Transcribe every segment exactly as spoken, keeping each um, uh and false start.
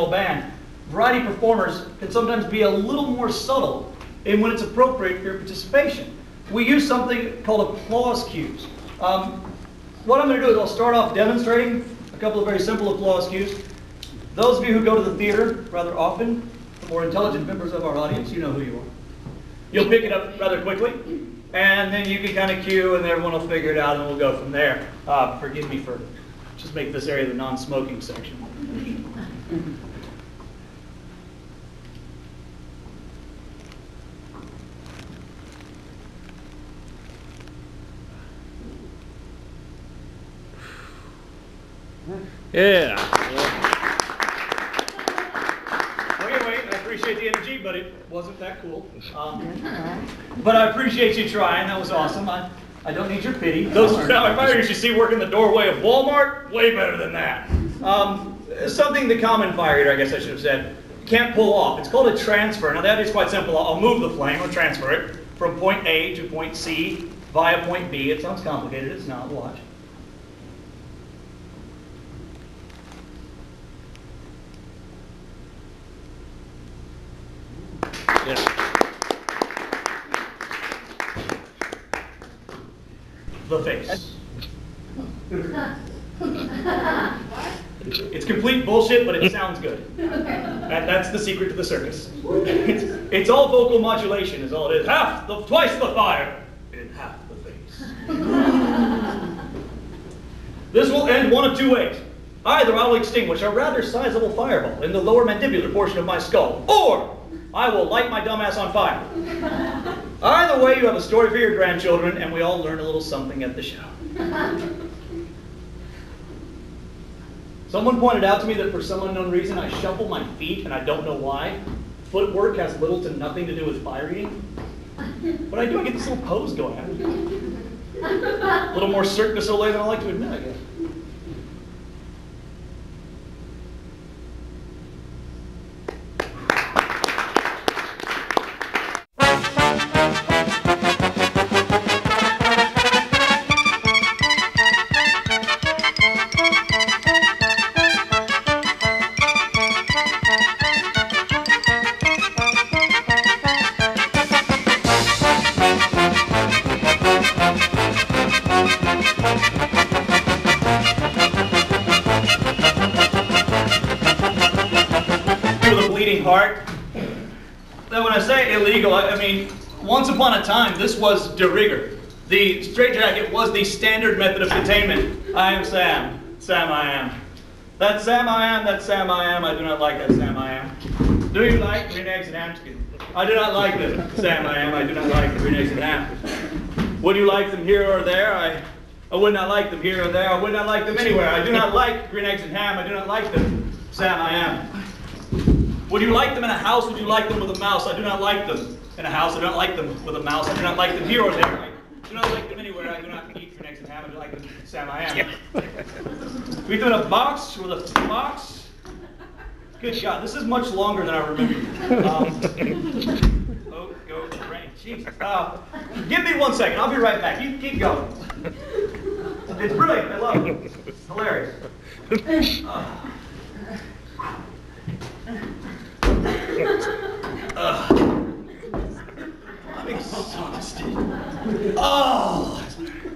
instrumental band, variety performers can sometimes be a little more subtle in when it's appropriate for your participation. We use something called applause cues. Um, what I'm going to do is I'll start off demonstrating a couple of very simple applause cues. Those of you who go to the theater rather often, the more intelligent members of our audience, you know who you are. You'll pick it up rather quickly, and then you can kind of cue, and everyone will figure it out, and we'll go from there. Uh, forgive me for just make this area the non-smoking section. Yeah. Okay, wait, I appreciate the energy, but it wasn't that cool. Um, but I appreciate you trying. That was awesome. I, I don't need your pity. Those firefighters you see working the doorway of Walmart, way better than that. Um, something the common fire eater, I guess I should have said, can't pull off. It's called a transfer. Now that is quite simple. I'll move the flame or transfer it from point A to point C via point B. It sounds complicated. It's not. Watch. Yeah. The face. It's complete bullshit, but it sounds good. That, that's the secret to the circus. It's, it's all vocal modulation is all it is. Half the, twice the fire in half the face. This will end one of two ways. Either I will extinguish a rather sizable fireball in the lower mandibular portion of my skull, or I will light my dumbass on fire. Either way, you have a story for your grandchildren, and we all learn a little something at the show. Someone pointed out to me that for some unknown reason I shuffle my feet, and I don't know why. Footwork has little to nothing to do with fire eating. But I do, I get this little pose going. A little more Cirque du Soleil than I like to admit, I guess. Heart. Then when I say illegal, I, I mean, once upon a time, this was de rigueur. The straitjacket was the standard method of containment. I am Sam. Sam I am. That Sam I am, that Sam I am, I do not like that Sam I am. Do you like green eggs and ham? I do not like them, Sam I am, I do not like green eggs and ham. Would you like them here or there? I, I would not like them here or there. I would not like them anywhere. I do not like green eggs and ham. I do not like them, Sam I am. Would you like them in a house? Would you like them with a mouse? I do not like them in a house. I do not like them with a mouse. I do not like them here or there. I do not like them anywhere. I do not eat green eggs and ham. I do like them, Sam I am. We do in a box with a box. Good God, this is much longer than I remember. Um, oh, go rain. Jesus. Uh, give me one second. I'll be right back. You keep going. It's brilliant. I love it. It's hilarious. Uh, Uh, I'm exhausted. Oh.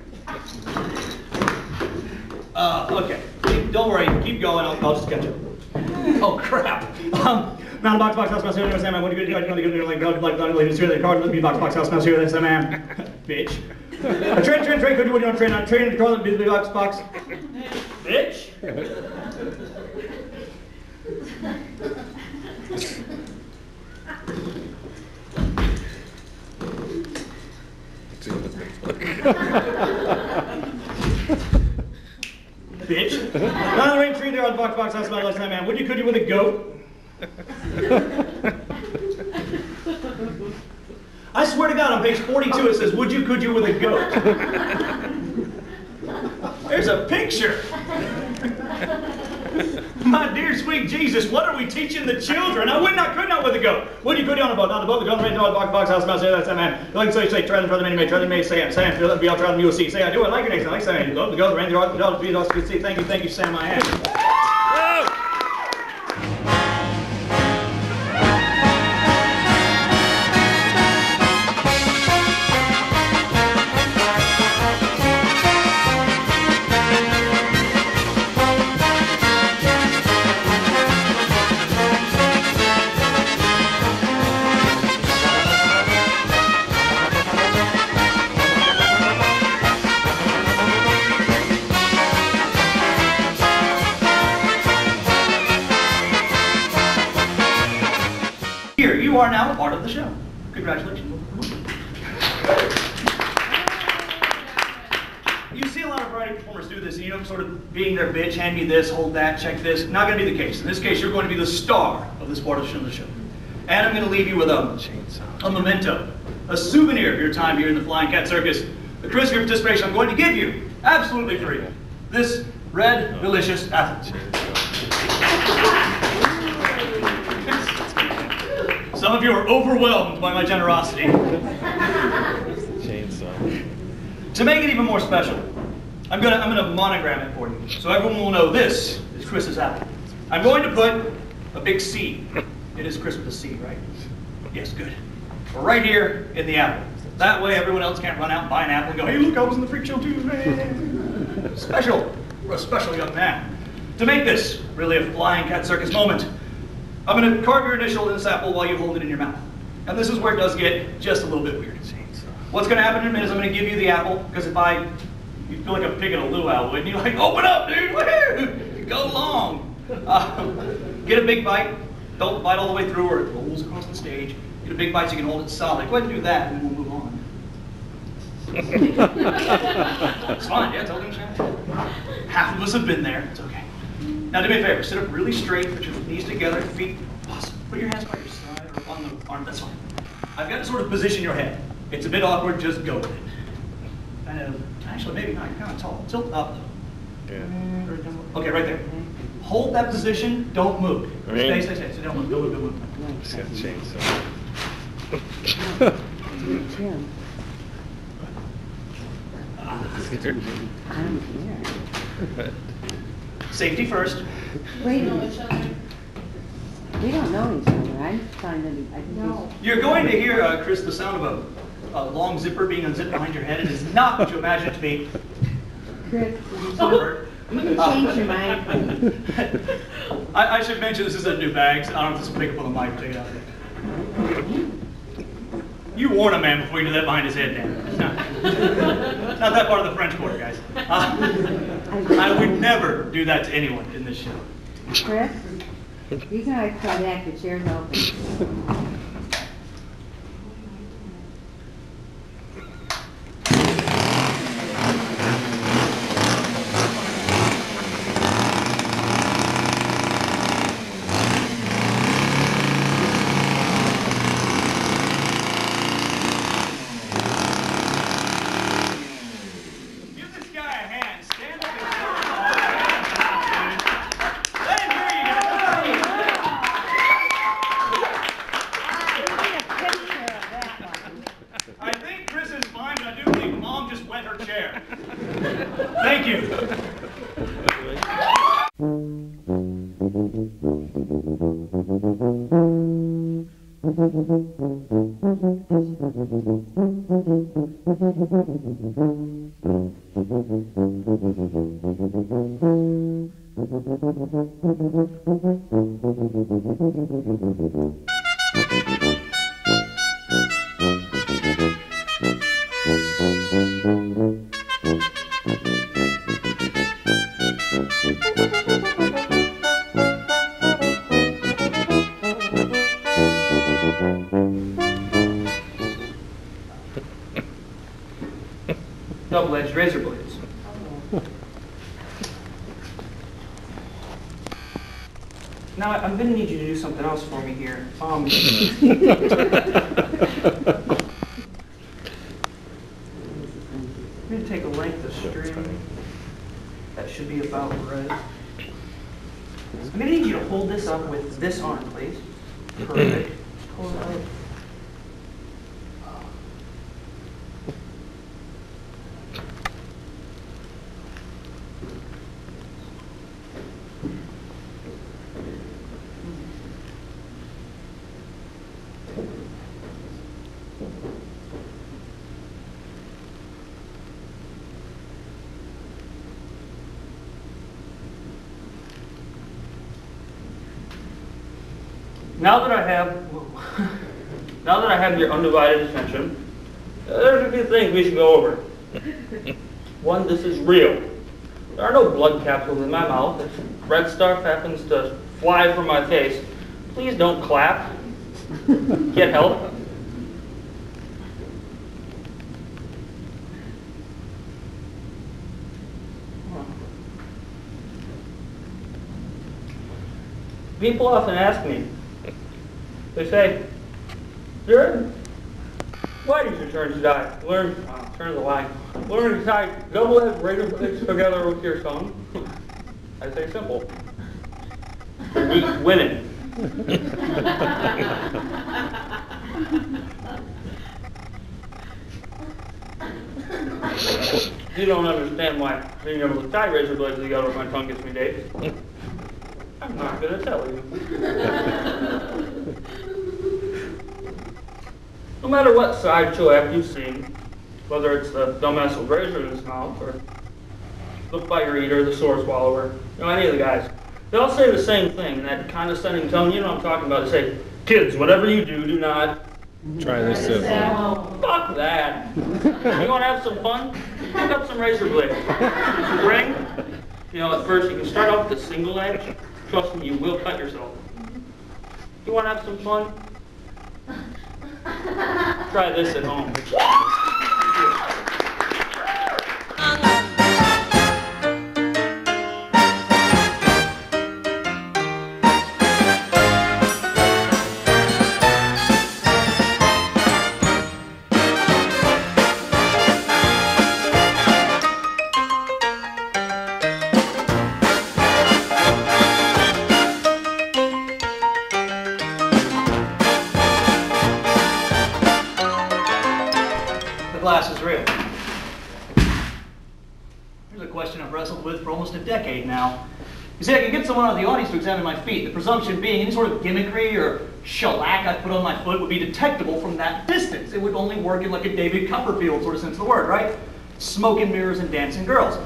Uh, okay. Don't worry. Keep going. I'll, I'll just catch up. Oh crap. Um, Mountain box box house mouse here. Sam, what do you do? You know the good like like like like here the card. Let me box box house mouse here. Sam, bitch. A train train train. Could you what do you want train on train in the car? Let me box box. Bitch. Bitch. Not the rain tree there on the box box house about last night, man. Would you could you with a goat? I swear to God, on page forty-two it says, would you could you with a goat? There's a picture. My dear sweet Jesus, what are we teaching the children? I would not, could not with a goat. Would you could you on a boat? Not a boat, the gun, rain, dog, box, box, house, mouse, say that's that man. Like say, say, try them, try them, anyway, try them, may, say, say, feel it, be all, try them, you will see. Say, I do, I like your name, I like saying, love the go, the rain, the dog, the dog, the dog, the see, thank you, thank you, Sam, I am. you are now a part of the show. Congratulations. You see a lot of variety performers do this, and you know, sort of being their bitch, hand me this, hold that, check this. Not going to be the case. In this case, you're going to be the star of this part of the show. And I'm going to leave you with a, a memento, a souvenir of your time here in the Flying Cat Circus. The Chris, your participation I'm going to give you, absolutely free, this red, delicious apple. Some of you are overwhelmed by my generosity. Chainsaw. To make it even more special, I'm gonna I'm gonna monogram it for you, so everyone will know this is Chris's apple. I'm going to put a big C. It is Chris with a C, right? Yes, good. Right here in the apple. That way, everyone else can't run out and buy an apple and go, "Hey, look, I was in the freak show too, man." Special for a special young man. To make this really a Flying Cat Circus moment, I'm going to carve your initial in this apple while you hold it in your mouth. And this is where it does get just a little bit weird. What's going to happen in a minute is I'm going to give you the apple, because if I, you feel like a pig in a luau, wouldn't you? Like, open up, dude, woohoo! Go long. Um, get a big bite. Don't bite all the way through or it rolls across the stage. Get a big bite so you can hold it solid. Go ahead and do that, and then we'll move on. It's fine, yeah, totally understand. Half of us have been there, it's okay. Now do me a favor, sit up really straight, put your knees together, feet, awesome. Put your hands by your side or on the arm, that's fine. I've got to sort of position your head. It's a bit awkward, just go with it. Kind of, actually maybe not, you're kind of tall. Tilt up though. Yeah. Okay, right there. Hold that position, don't move. Stay, stay, stay, so don't move, don't move, don't move. It's got chainsaw. I'm here. Safety first. Wait a minute. We don't know each other. I'm trying to. I think no. You're going to hear, uh, Chris, the sound of a, a long zipper being unzipped behind your head. It is not what you imagine it to be. Chris, Uh, you can change your mind. I, I should mention this is a new bag, so I don't know if this will pick up on the mic. Take it out. You warn a man before you do that behind his head, Dan. Not that part of the French Quarter, guys. Uh, I would never do that to anyone in this show. Chris, you can always come back. The chair's open. Thank you. Double-edged razor blades. Now, I'm going to need you to do something else for me here. Um, I'm going to take a length of string. That should be about right. I'm going to need you to hold this up with this arm, please. Perfect. Pull it out. Now that I have, now that I have your undivided attention, there's a few things we should go over. One, this is real. There are no blood capsules in my mouth. If red stuff happens to fly from my face, please don't clap. Get help. People often ask me, they say, Jared, why did you turn to die? Learn, uh, turn to the line. Learn to tie double-edged razor blades together with your son. I say simple. Eat women. You don't understand why being able to tie razor blades together with my tongue gets me dates. I'm not going to tell you. No matter what sideshow act you've seen, whether it's the dumbass with razor in his mouth or the fire eater, the sword swallower, you know, any of the guys, they all say the same thing in that condescending tone. You know what I'm talking about. They say, kids, whatever you do, do not Try this at fuck that. You want to have some fun? Pick up some razor blades. Ring. You know, at first you can start off with a single edge. Trust me, you will cut yourself. You want to have some fun? Try this at home. Glass is real. Here's a question I've wrestled with for almost a decade now. You see, I can get someone out of the audience to examine my feet, the presumption being any sort of gimmickry or shellac I put on my foot would be detectable from that distance. It would only work in like a David Copperfield sort of sense of the word, right? Smoke and mirrors and dancing girls.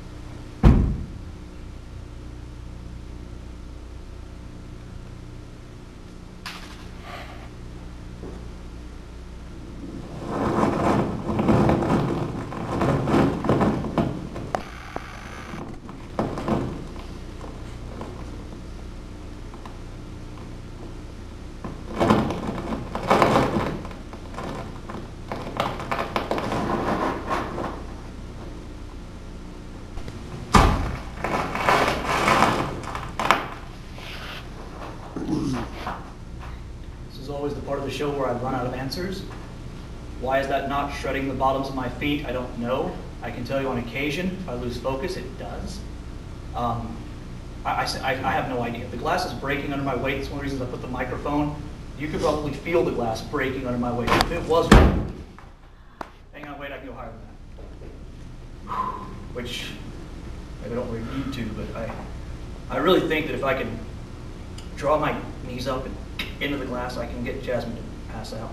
This is always the part of the show where I run out of answers. Why is that not shredding the bottoms of my feet? I don't know. I can tell you on occasion, if I lose focus, it does. Um, I, I, I have no idea. The glass is breaking under my weight. It's one of the reasons I put the microphone. You could probably feel the glass breaking under my weight. If it was, hang on, wait, I can go higher than that. Which, maybe I don't really need to, but I, I really think that if I can draw my knees up and into the glass, I can get Jasmine to pass out.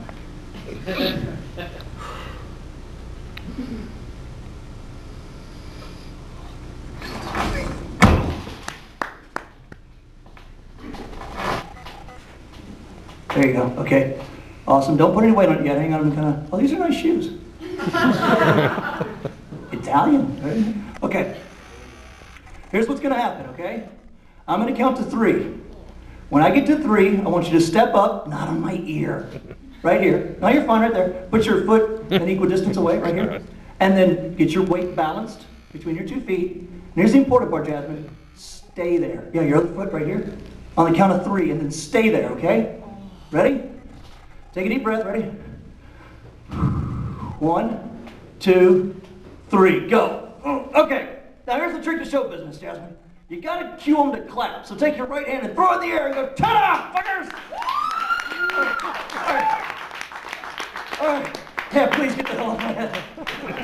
There you go. Okay. Awesome. Don't put any weight on it yet. Hang on. I'm gonna. Oh, these are nice shoes. Italian. Right? Okay. Here's what's gonna happen. Okay. I'm gonna count to three. When I get to three, I want you to step up, not on my ear. Right here. No, you're fine right there. Put your foot an equal distance away, right here. And then get your weight balanced between your two feet. And here's the important part, Jasmine. Stay there. Yeah, your other foot right here. On the count of three, and then stay there, okay? Ready? Take a deep breath, ready? One, two, three, go. Okay, now here's the trick to show business, Jasmine. You gotta cue them to clap. So take your right hand and throw it in the air and go, ta-da, fuckers! All right. All right. Yeah, please get the hell off my head.